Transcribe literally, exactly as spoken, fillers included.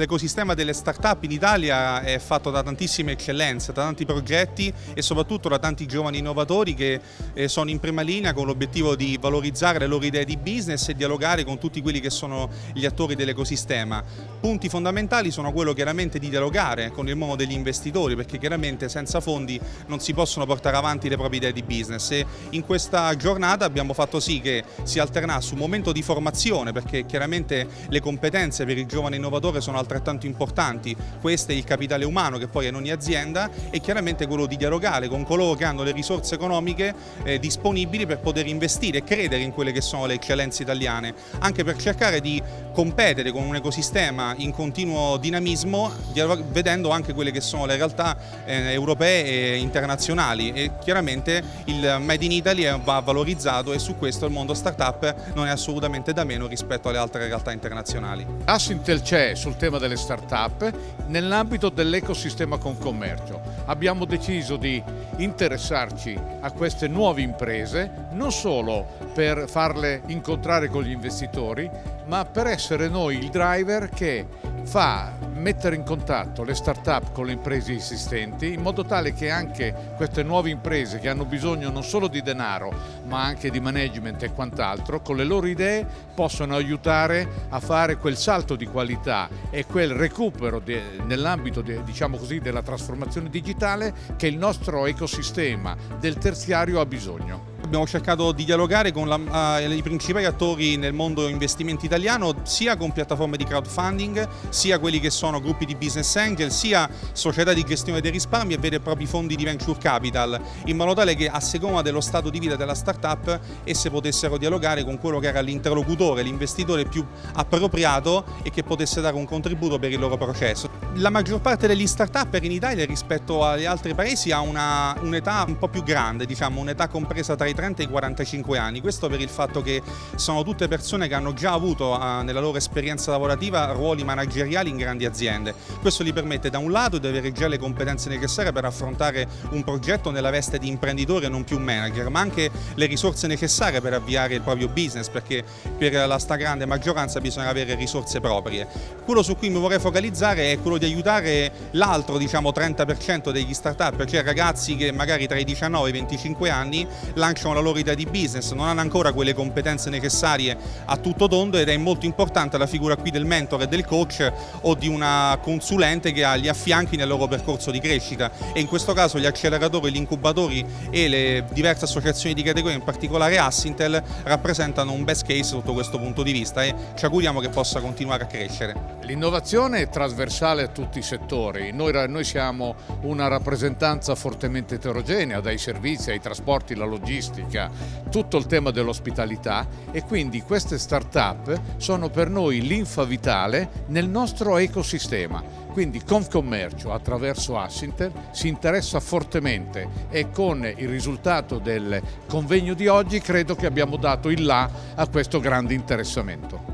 L'ecosistema delle start-up in Italia è fatto da tantissime eccellenze, da tanti progetti e soprattutto da tanti giovani innovatori che eh, sono in prima linea con l'obiettivo di valorizzare le loro idee di business e dialogare con tutti quelli che sono gli attori dell'ecosistema. Punti fondamentali sono quello chiaramente di dialogare con il mondo degli investitori, perché chiaramente senza fondi non si possono portare avanti le proprie idee di business, e in questa giornata abbiamo fatto sì che si alternasse un momento di formazione, perché chiaramente le competenze per il giovane innovatore sono altrettanto importanti. Questo è il capitale umano che poi è in ogni azienda, e chiaramente quello di dialogare con coloro che hanno le risorse economiche eh, disponibili per poter investire e credere in quelle che sono le eccellenze italiane, anche per cercare di competere con un ecosistema in continuo dinamismo, vedendo anche quelle che sono le realtà eh, europee e internazionali, e chiaramente il Made in Italy va valorizzato, e su questo il mondo startup non è assolutamente da meno rispetto alle altre realtà internazionali. Assintel c'è sul tema delle start-up nell'ambito dell'ecosistema Confcommercio. Abbiamo deciso di interessarci a queste nuove imprese non solo per farle incontrare con gli investitori, ma per essere noi il driver che fa mettere in contatto le start-up con le imprese esistenti, in modo tale che anche queste nuove imprese, che hanno bisogno non solo di denaro ma anche di management e quant'altro, con le loro idee possono aiutare a fare quel salto di qualità e quel recupero nell'ambito de, diciamo così, della trasformazione digitale che il nostro ecosistema del terziario ha bisogno. Abbiamo cercato di dialogare con la, uh, i principali attori nel mondo investimenti italiano, sia con piattaforme di crowdfunding, sia quelli che sono gruppi di business angel, sia società di gestione dei risparmi e veri e propri fondi di venture capital, in modo tale che a seconda dello stato di vita della startup esse potessero dialogare con quello che era l'interlocutore, l'investitore più appropriato e che potesse dare un contributo per il loro processo. La maggior parte degli start-up in Italia rispetto agli altri paesi ha un'età un po' più grande, diciamo un'età compresa tra i trenta e i quarantacinque anni, questo per il fatto che sono tutte persone che hanno già avuto uh, nella loro esperienza lavorativa ruoli manageriali in grandi aziende. Questo gli permette da un lato di avere già le competenze necessarie per affrontare un progetto nella veste di imprenditore e non più manager, ma anche le risorse necessarie per avviare il proprio business, perché per la stragrande maggioranza bisogna avere risorse proprie. Quello su cui mi vorrei focalizzare è quello di aiutare l'altro diciamo trenta per cento degli start-up, cioè ragazzi che magari tra i diciannove e i venticinque anni lanciano la loro idea di business, non hanno ancora quelle competenze necessarie a tutto tondo, ed è molto importante la figura qui del mentore e del coach o di una consulente che li affianchi nel loro percorso di crescita, e in questo caso gli acceleratori, gli incubatori e le diverse associazioni di categoria, in particolare Assintel, rappresentano un best case sotto questo punto di vista, e ci auguriamo che possa continuare a crescere. L'innovazione è trasversale a tutti i settori. Noi, noi siamo una rappresentanza fortemente eterogenea, dai servizi ai trasporti, la logistica, tutto il tema dell'ospitalità, e quindi queste start-up sono per noi linfa vitale nel nostro ecosistema. Quindi Confcommercio attraverso Assintel si interessa fortemente, e con il risultato del convegno di oggi credo che abbiamo dato il là a questo grande interessamento.